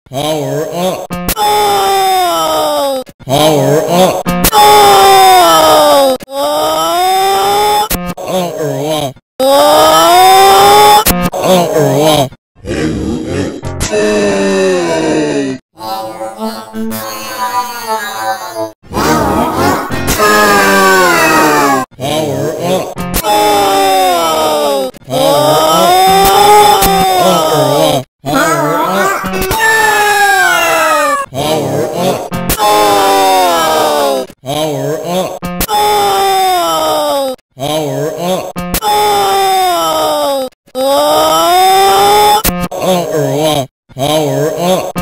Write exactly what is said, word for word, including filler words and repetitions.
Power up. Oh! Power up. Oh! Power up. Oh! Power up. Power up. Oh! Power up. Oh! Power up. Oh! Power up. Oh! Oh! Power up. Power up.